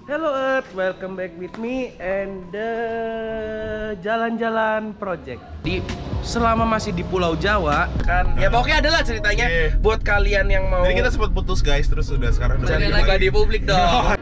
Hello Earth, welcome back with me and the jalan-jalan project. Selama masih di Pulau Jawa kan, ya pokoknya adalah ceritanya buat kalian yang mau. Jadi kita sempat putus guys, terus udah sekarang Jangan buka di publik dong.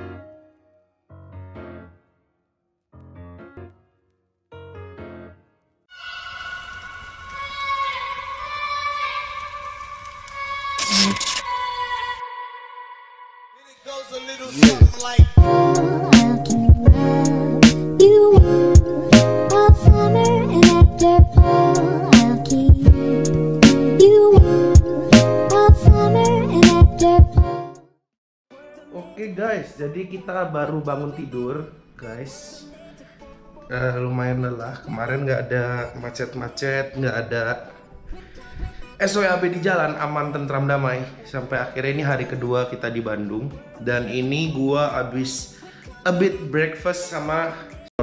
Oke guys, jadi kita baru bangun tidur guys. Lumayan lelah. Kemarin nggak ada macet-macet, nggak ada SOYAB di jalan, aman, tentram, damai. Sampai akhirnya ini hari kedua kita di Bandung. Dan ini gua abis a bit breakfast sama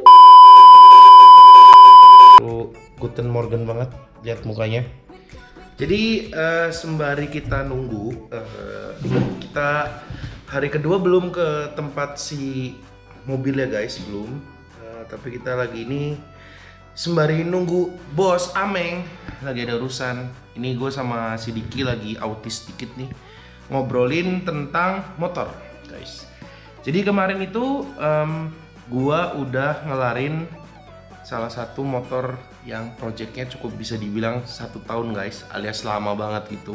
Guten Morgen banget, lihat mukanya. Jadi sembari kita nunggu, kita hari kedua belum ke tempat si mobil ya guys, belum. Tapi kita lagi ini sembari nunggu bos Ameng lagi ada urusan. Ini gue sama si Diki lagi autis dikit nih, ngobrolin tentang motor guys. Jadi kemarin itu gue udah ngelarin salah satu motor yang projectnya cukup bisa dibilang 1 tahun guys, alias lama banget gitu.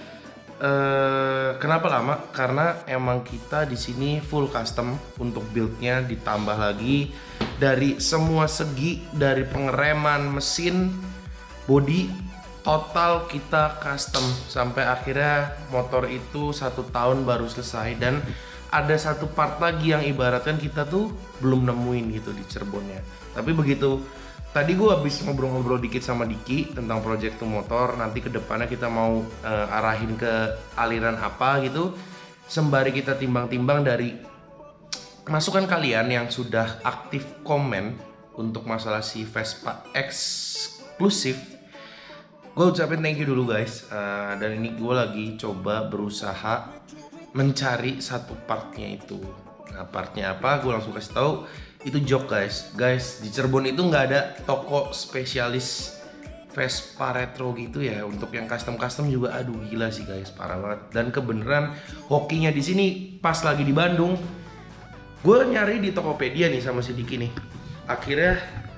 Kenapa lama? Karena emang kita di sini full custom untuk buildnya, ditambah lagi dari semua segi, dari pengereman, mesin, body, total kita custom sampai akhirnya motor itu 1 tahun baru selesai. Dan ada satu part lagi yang ibaratkan kita tuh belum nemuin gitu di Cirebonnya. Tapi begitu tadi gue habis ngobrol-ngobrol dikit sama Diki tentang project tuh motor, nanti kedepannya kita mau arahin ke aliran apa gitu. Sembari kita timbang-timbang dari masukan kalian yang sudah aktif komen untuk masalah si Vespa eksklusif, gue ucapin thank you dulu guys. Dan ini gue lagi coba berusaha mencari satu partnya itu. Nah partnya apa? Gue langsung kasih tahu. Itu jok guys di Cirebon itu nggak ada toko spesialis Vespa retro gitu ya. Untuk yang custom juga aduh gila sih guys, parah banget. Dan kebenaran hokinya di sini pas lagi di Bandung, gue nyari di Tokopedia nih sama si Diki nih, akhirnya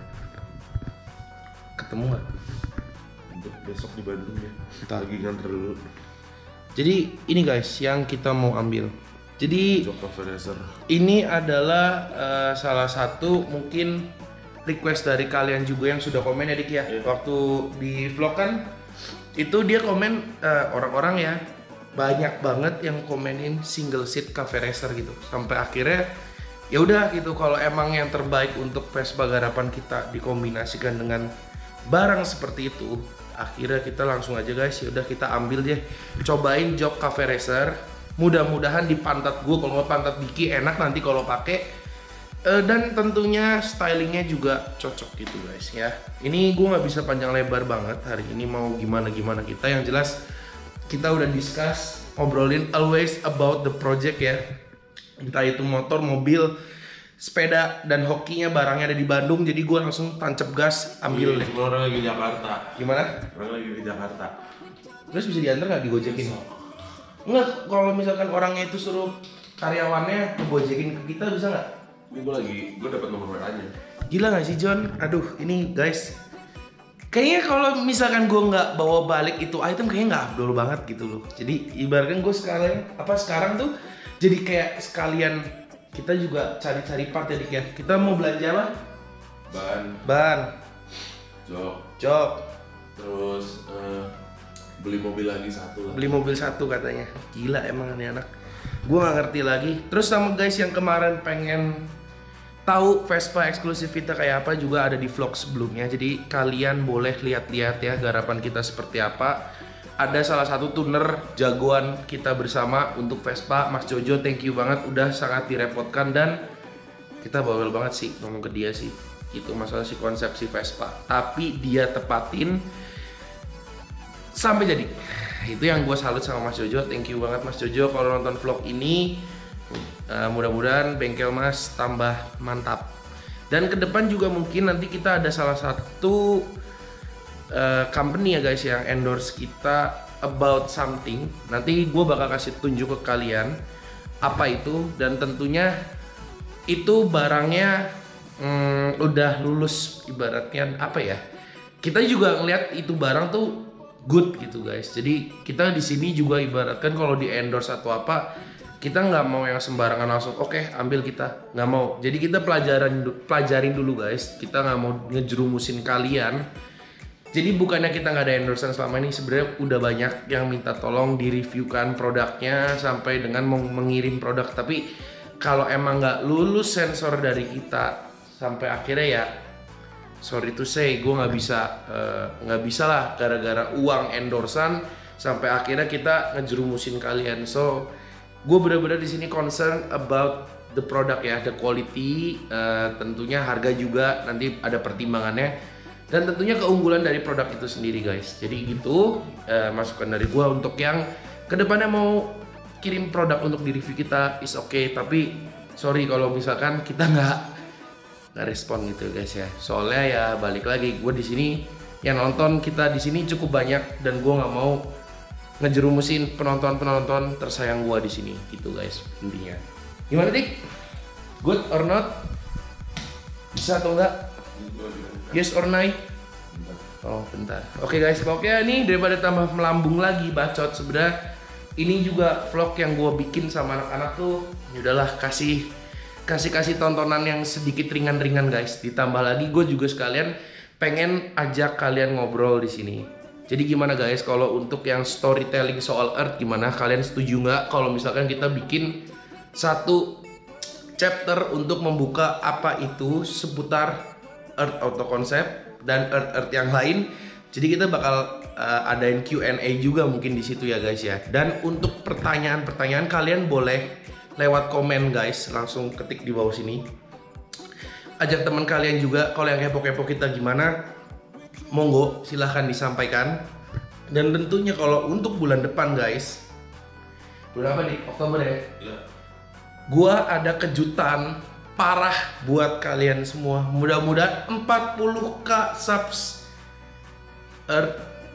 ketemu gak? Untuk besok di Bandung ya, kita lagi nganter dulu. Jadi ini guys yang kita mau ambil. Jadi ini adalah salah satu mungkin request dari kalian juga yang sudah komen ya Dik ya. Waktu di vlog kan itu dia komen, orang-orang ya banyak banget yang komenin single seat cafe racer gitu. Sampai akhirnya ya udah gitu, kalau emang yang terbaik untuk Vespa garapan kita dikombinasikan dengan barang seperti itu, akhirnya kita langsung aja guys, ya udah kita ambil deh, cobain jok cafe racer. Mudah-mudahan di pantat gue, kalau nggak pantat Diki enak nanti kalau pakai, dan tentunya stylingnya juga cocok gitu guys ya. Ini gue nggak bisa panjang lebar banget hari ini mau gimana kita, yang jelas kita udah discuss, ngobrolin always about the project ya, entah itu motor, mobil, sepeda, dan hokinya barangnya ada di Bandung. Jadi gue langsung tancap gas ambil deh. Orang lagi di Jakarta. Gimana? Orang lagi di Jakarta. Terus bisa diantar nggak digojekin? Enggak, kalau misalkan orangnya itu suruh karyawannya ngegojekin ke kita bisa nggak? Ini gue dapat nomor WA-nya. Gila nggak sih John? Aduh ini guys, kayaknya kalau misalkan gue nggak bawa balik itu item kayaknya nggak afdol banget gitu loh. Jadi ibaratkan gue sekarang tuh jadi kayak sekalian kita juga cari-cari part ya Dik ya. Kita mau belanja apa? Ban, jok, terus beli mobil lagi satu lah. Beli mobil satu katanya. Gila emang ini anak, gue nggak ngerti lagi. Terus sama guys yang kemarin pengen tahu Vespa eksklusif kita kayak apa juga ada di vlog sebelumnya. Jadi kalian boleh lihat-lihat ya garapan kita seperti apa. Ada salah satu tuner jagoan kita bersama untuk Vespa, Mas Jojo, thank you banget udah sangat direpotkan, dan kita bawel banget sih ngomong ke dia sih. Itu masalah si konsepsi Vespa, tapi dia tepatin sampai jadi. Itu yang gue salut sama Mas Jojo, thank you banget Mas Jojo kalau nonton vlog ini. Mudah-mudahan bengkel Mas tambah mantap. Dan ke depan juga mungkin nanti kita ada salah satu company ya guys yang endorse kita about something. Nanti gue bakal kasih tunjuk ke kalian apa itu, dan tentunya itu barangnya udah lulus, ibaratnya apa ya? Kita juga ngeliat itu barang tuh good gitu guys. Jadi kita di sini juga ibaratkan kalau di endorse atau apa, kita nggak mau yang sembarangan langsung oke, ambil, kita nggak mau. Jadi kita pelajarin dulu guys, kita nggak mau ngejerumusin kalian. Jadi bukannya kita nggak ada endorsean selama ini, sebenarnya udah banyak yang minta tolong direviewkan produknya sampai dengan mau mengirim produk. Tapi kalau emang nggak lulus sensor dari kita sampai akhirnya ya sorry to say, gue nggak bisa lah gara-gara uang endorsean sampai akhirnya kita ngejerumusin kalian. So gue benar-benar di sini concern about the product ya, the quality, tentunya harga juga nanti ada pertimbangannya, dan tentunya keunggulan dari produk itu sendiri guys. Jadi gitu masukan dari gue untuk yang kedepannya mau kirim produk untuk di review kita is okay, tapi sorry kalau misalkan kita nggak respon gitu guys ya. Soalnya ya balik lagi, gue di sini yang nonton kita di sini cukup banyak dan gue nggak mau ngejerumusin penonton tersayang gua di sini gitu guys intinya. Gimana Dik? Good or not? Bisa atau enggak? Yes or no? Oh bentar. Oke guys, pokoknya ini daripada tambah melambung lagi bacot, sebenarnya ini juga vlog yang gua bikin sama anak-anak tuh. Yaudahlah, kasih tontonan yang sedikit ringan-ringan guys. Ditambah lagi gue juga sekalian pengen ajak kalian ngobrol di sini. Jadi gimana guys, kalau untuk yang storytelling soal Earth, gimana? Kalian setuju nggak kalau misalkan kita bikin satu chapter untuk membuka apa itu seputar Earth Auto Concept dan Earth yang lain? Jadi kita bakal adain Q&A juga mungkin di situ ya guys ya. Dan untuk pertanyaan-pertanyaan kalian boleh lewat komen guys, langsung ketik di bawah sini. Ajak teman kalian juga kalau yang kepo-kepo kita gimana. Monggo silahkan disampaikan. Dan tentunya kalau untuk bulan depan guys, bulan apa nih? Oktober ya? Iya. Gua ada kejutan parah buat kalian semua. Mudah-mudahan 40k subs Earth.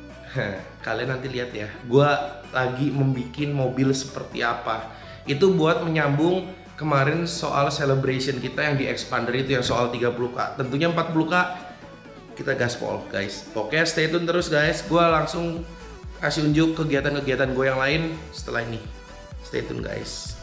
Kalian nanti lihat ya, gua lagi membikin mobil seperti apa. Itu buat menyambung kemarin soal celebration kita yang di expander itu, yang soal 30k. Tentunya 40k kita gaspol guys. Oke, stay tune terus guys. Gua langsung kasih unjuk kegiatan-kegiatan gue yang lain setelah ini. Stay tune guys.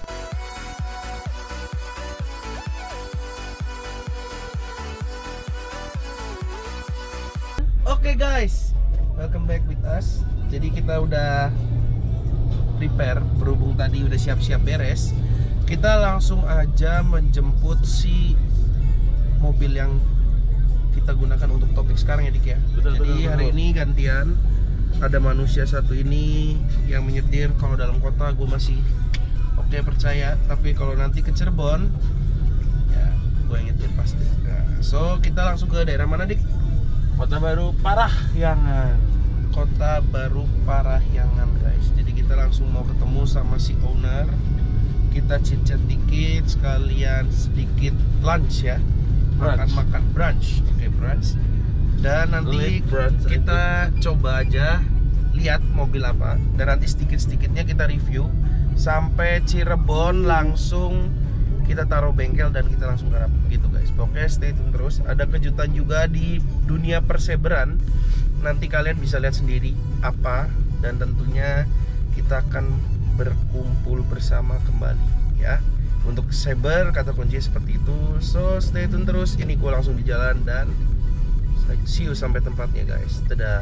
Oke guys, welcome back with us. Jadi kita udah prepare, berhubung tadi udah siap-siap beres, kita langsung aja menjemput si mobil yang kita gunakan untuk topik sekarang ya Dik ya. Jadi hari ini gantian, ada manusia satu ini yang menyetir. Kalau dalam kota gue masih oke, percaya, tapi kalau nanti ke Cirebon ya gue yang nyetir pasti. Nah, so kita langsung ke daerah mana Dik? Kota Baru Parahyangan. Kota Baru Parahyangan guys. Jadi kita langsung mau ketemu sama si owner. Kita chit-chat dikit, sekalian sedikit lunch ya. Makan brunch. Oke, brunch. Dan nanti kita coba aja lihat mobil apa, dan nanti sedikit-sedikitnya kita review sampai Cirebon, langsung kita taruh bengkel dan kita langsung garap gitu guys. Pokoknya stay tune terus. Ada kejutan juga di dunia perseberan, nanti kalian bisa lihat sendiri apa, dan tentunya kita akan berkumpul bersama kembali ya. Untuk Saber kata kuncinya seperti itu. So stay tune terus. Ini gue langsung di jalan dan see you sampai tempatnya guys. Dadah.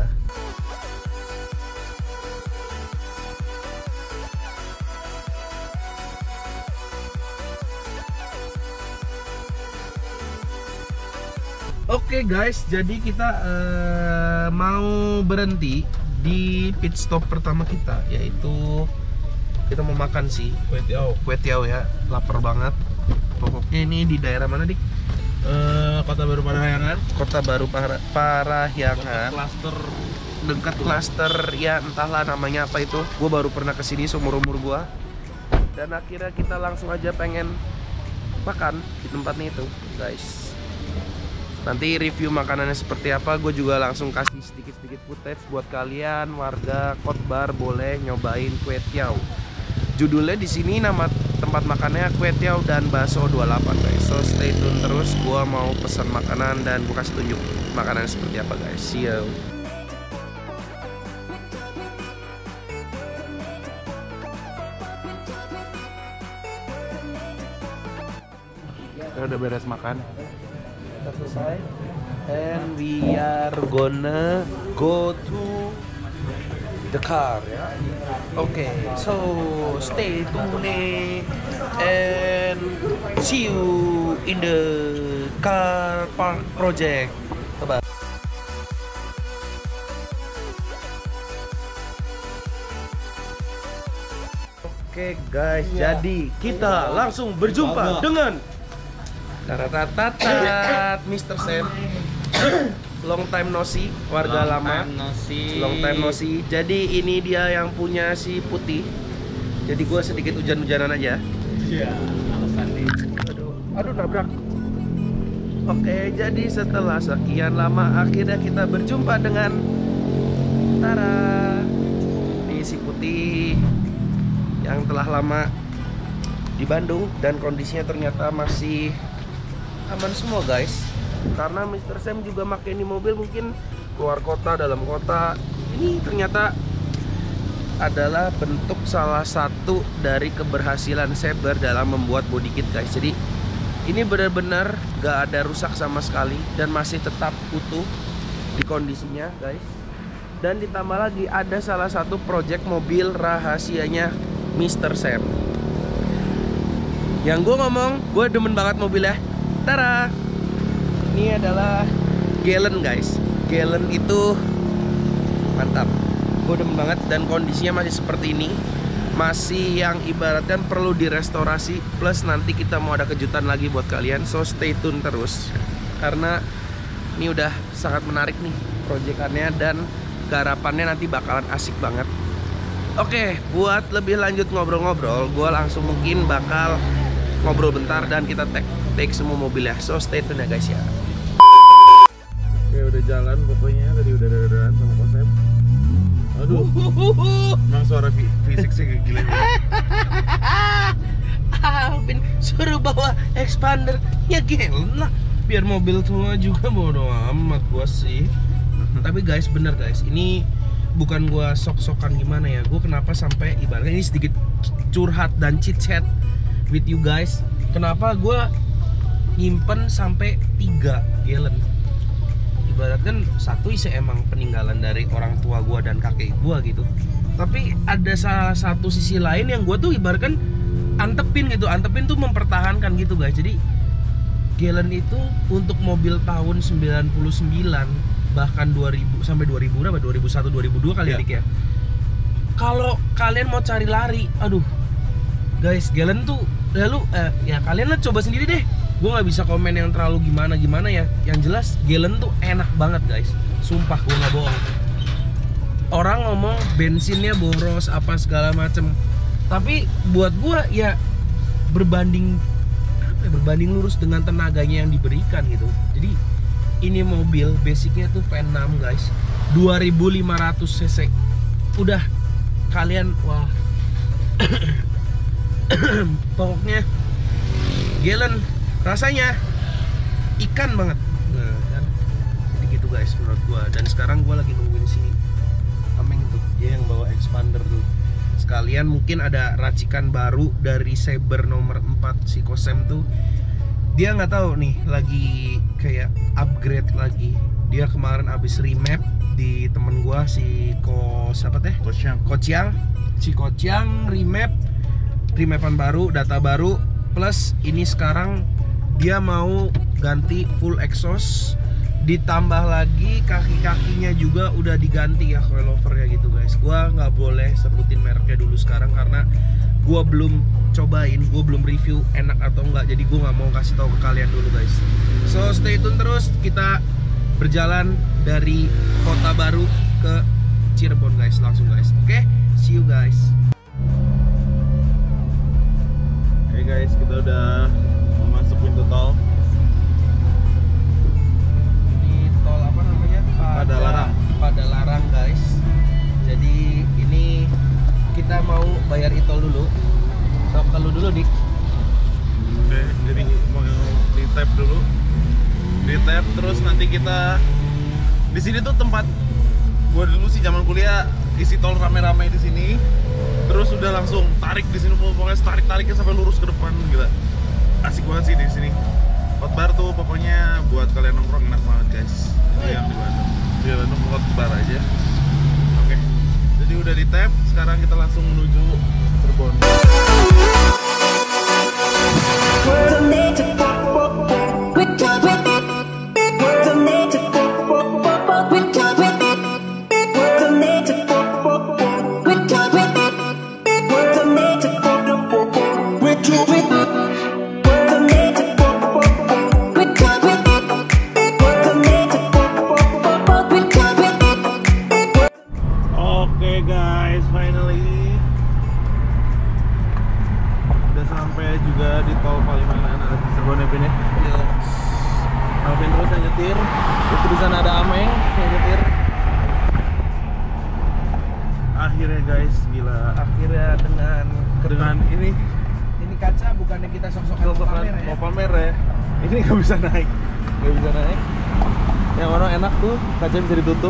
Oke guys, jadi kita mau berhenti di pit stop pertama kita, yaitu kita mau makan sih kue tiaw ya, lapar banget. Pokoknya ini di daerah mana Dik? Kota Baru Parahyangan. Kota Baru Parahyangan. Dekat klaster ya, entahlah namanya apa itu. Gue baru pernah kesini seumur umur gue. dan akhirnya kita langsung aja pengen makan di tempatnya itu guys. Nanti review makanannya seperti apa gue juga langsung kasih sedikit-sedikit footage buat kalian warga Kotbar, boleh nyobain kue tiao. Judulnya di sini nama tempat makannya kue tiao dan bakso 28 guys. So stay tune terus, gue mau pesan makanan dan gue kasih tunjuk makanannya seperti apa guys. See you. Udah beres makan. Udah selesai. And we are gonna go to the car ya. Okay, so stay tuned and see you in the car park project. Bye. Oke guys, jadi kita langsung berjumpa dengan Taratatat, Mr. Sam. Long time no see, warga lama. Long time no see. Jadi ini dia yang punya si putih. Jadi gue sedikit hujan-hujanan aja. Iya, alasan nih. Aduh nabrak. Oke, jadi setelah sekian lama akhirnya kita berjumpa dengan Tara. Ini si putih yang telah lama di Bandung dan kondisinya ternyata masih aman semua guys, karena Mr. Sam juga pakai ini mobil mungkin keluar kota, dalam kota. Ini ternyata adalah bentuk salah satu dari keberhasilan Saber dalam membuat body kit guys. Jadi ini benar-benar gak ada rusak sama sekali dan masih tetap utuh di kondisinya guys. Dan ditambah lagi ada salah satu project mobil rahasianya Mr. Sam. Yang gue ngomong, gue demen banget mobilnya. Tara, ini adalah Galen guys. Galen itu mantap, gue demen banget dan kondisinya masih seperti ini, masih yang ibaratnya perlu direstorasi. Plus nanti kita mau ada kejutan lagi buat kalian, so stay tune terus karena ini udah sangat menarik nih proyekannya dan garapannya nanti bakalan asik banget. Oke, buat lebih lanjut ngobrol-ngobrol, gue langsung mungkin bakal ngobrol bentar dan kita take semua mobilnya. So stay tune ya guys ya. Oke, udah jalan pokoknya, tadi udah dadan sama konsep. Aduh, emang suara fisik sih kayak gila. Alvin suruh bawa expander, ya Galen lah. Biar mobil tua juga bodo amat gua sih. Tapi guys, bener guys, ini bukan gua sok-sokan gimana ya. Gua kenapa sampai ibaratnya ini sedikit curhat dan chit chat with you guys. Kenapa gua nyimpen sampai 3 gallon? Ibaratkan satu isi emang peninggalan dari orang tua gua dan kakek gua gitu. Tapi ada salah satu sisi lain yang gua tuh ibaratkan antepin gitu. Antepin tuh mempertahankan gitu guys. Jadi gallon itu untuk mobil tahun 99 bahkan 2000 sampai 2000 berapa? 2001 2002 kali ya Dik ya. Kalau kalian mau cari lari, aduh. Guys, gallon tuh lalu ya kalian lah coba sendiri deh. Gue nggak bisa komen yang terlalu gimana ya. Yang jelas gallon tuh enak banget guys. Sumpah gue nggak bohong. Orang ngomong bensinnya boros apa segala macem. Tapi buat gue ya berbanding lurus dengan tenaganya yang diberikan gitu. Jadi ini mobil basicnya tuh V6 guys, 2500 cc. Udah kalian wah. Pokoknya gallon rasanya ikan banget. Nah, kan jadi gitu guys menurut gua. Dan sekarang gua lagi nungguin si Ameng tuh, dia yang bawa expander tuh. Sekalian mungkin ada racikan baru dari Saber nomor 4 si Kosem tuh. Dia nggak tahu nih lagi kayak upgrade lagi. Dia kemarin abis remap di temen gua si Kociang. Si Kociang remapan baru, data baru, plus ini sekarang dia mau ganti full exhaust, ditambah lagi kaki-kakinya juga udah diganti ya coilovernya gitu guys. Gua nggak boleh sebutin mereknya dulu sekarang karena gua belum cobain, gua belum review enak atau enggak, jadi gua nggak mau kasih tahu ke kalian dulu guys. So stay tune terus, kita berjalan dari Kota Baru ke Cirebon guys, langsung guys. Oke, see you guys. guys, kita udah masuk pintu tol. Ini tol apa namanya? Padalarang guys. Jadi ini kita mau bayar e-tol dulu. Kalau dulu Dik. Oke, jadi mau di tap dulu. Di tap terus nanti kita di sini tuh tempat gua dulu sih zaman kuliah isi tol rame-rame di sini. Terus udah langsung tarik di sini, pokoknya tarik-tariknya sampai lurus ke depan, gila. Asik banget sih di sini. Hot bar tuh pokoknya buat kalian nongkrong enak banget guys. Ini yang di Bandung. Di Bandung hot bar aja. Oke. Jadi udah di tap, sekarang kita langsung menuju Cirebon. Oke guys, finally udah sampai juga di tol Palimanan, ada di Cirebon ya Pin ya. Alvin terus yang nyetir, itu di sana ada Ameng yang nyetir. Akhirnya guys, gila. Akhirnya dengan ini kaca bukannya kita sok-sokan mau pamer ya. Ini nggak bisa naik. Yang mana enak tuh, kaca bisa ditutup.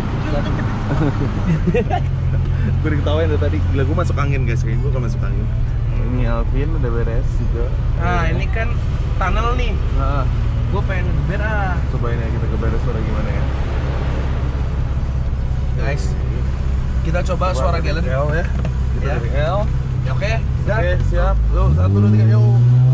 Gue diketawain dari tadi, gila gue masuk angin guys, kayak gue masuk angin. Ini Alvin udah beres juga. Nah ini kan tunnel nih. Nah, Gue pengen ngeber cobain ya kita ke beres suara gimana ya. Guys, kita coba suara Galen. L ya. Kita Ya. dari L. Oke, Oke, siap. Lo 1, 2, 3, yuk.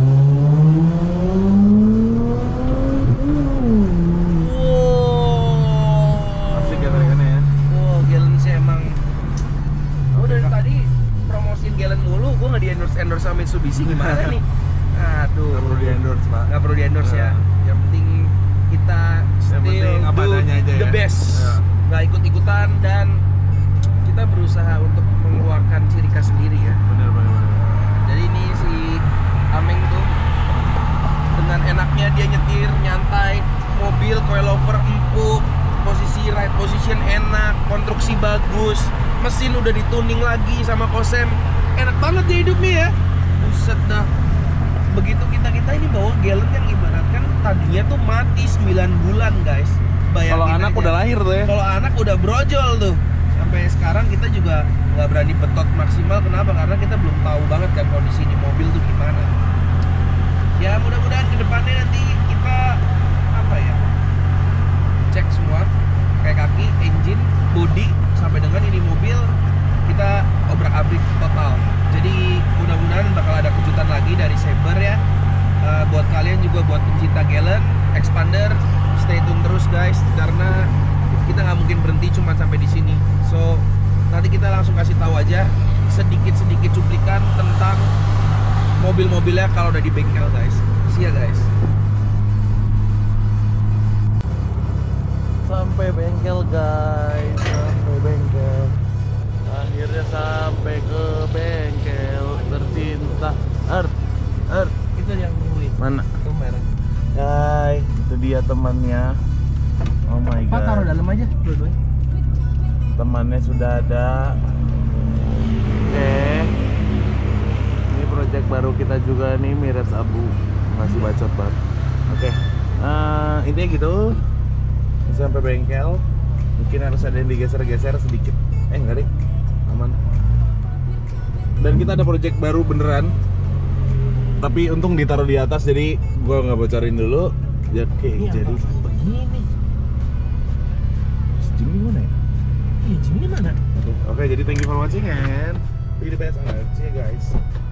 Asik ya tarikannya ya. Wow, Galen sih emang. Aku dari tadi promosiin Galen mulu, gue nggak di endorse sama Mitsubishi gimana nih? Aduh. Nggak perlu di endorse pak. Nggak perlu di endorse ya. Yang penting kita still penting apa do adanya aja the ya. best. Ya. Nggak ikut-ikutan dan kita berusaha untuk mengeluarkan ciri khas sendiri ya. Bener. Jadi ini si Ameng tuh dengan enaknya dia nyetir nyantai, mobil coilover empuk, posisi right position enak, konstruksi bagus, mesin udah dituning lagi sama Kosem, enak banget dia hidupnya ya. Buset dah. Begitu kita ini bawa Galen yang ibaratkan tadinya tuh mati 9 bulan guys. Bayangin Kalau anak aja. udah lahir tuh ya. Kalau anak udah brojol tuh. Sampai sekarang kita juga nggak berani betot maksimal. Kenapa? Karena kita belum tahu banget kan kondisi di mobil tuh gimana. Ya mudah-mudahan kedepannya nanti kita apa ya, cek semua kayak kaki, engine, body sampai dengan ini mobil kita obrak-abrik total. Jadi mudah-mudahan bakal ada kejutan lagi dari Saber ya. Buat kalian juga, buat pencinta Galen, Expander, stay tune terus guys karena kita nggak mungkin berhenti cuma sampai di sini. So nanti kita langsung kasih tahu aja sedikit cuplikan tentang mobil-mobilnya kalau udah di bengkel guys. See ya guys. Sampai bengkel guys, sampai bengkel. Akhirnya sampai ke bengkel tercinta. Itu yang nungguin. Mana? Itu merah. Hai, itu dia temannya. Oh my god. Pak taruh dalam aja dua-duanya. Temannya sudah ada. Oke. Ini project baru kita juga nih, Miras Abu. Masih bacot banget. Oke. Intinya gitu. Sampai bengkel. Mungkin harus ada yang digeser-geser sedikit. Enggak deh. Aman. Dan kita ada project baru beneran. Tapi untung ditaruh di atas, jadi gua nggak bocorin dulu. Ya, oke, jadi begini. Jimmy mana ya? Ih, Jimmy mana? Oke, jadi thank you for watching and be the best on earth. See you guys.